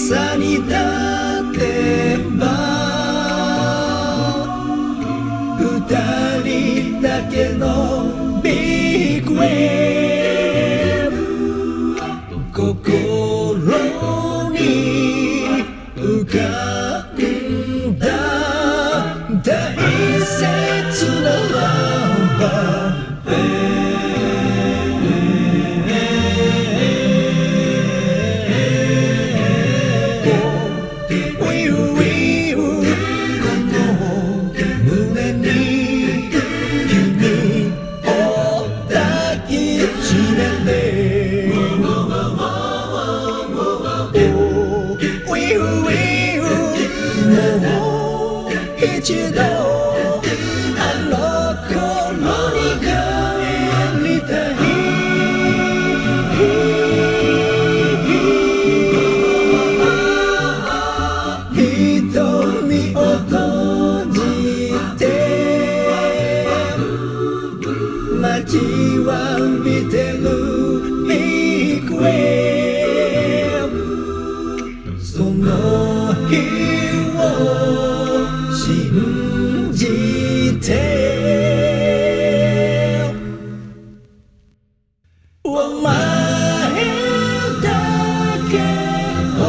朝に立てば二人だけのビッグウェーブ心に浮かんだ大切なラバー一度あの頃に帰りたい瞳を閉じて待ちわびてるビッグウェーブその日を信じてお前だけを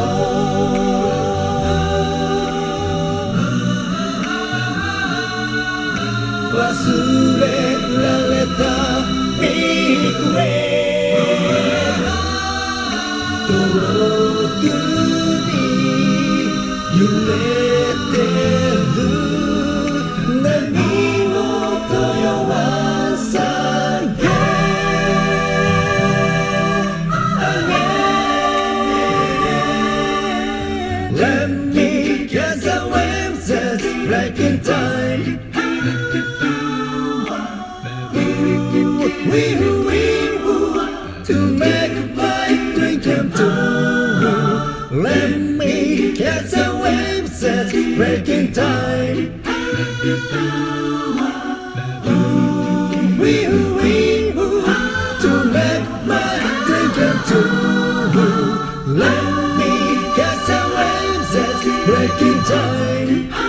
忘れられたビッグウェーブ遠くに揺れてLet me catch a wave that's back in time. To make my dream come true. Let me catch a wave that's back in time. To make my dream come true. Let me catch a wave that's breaking time.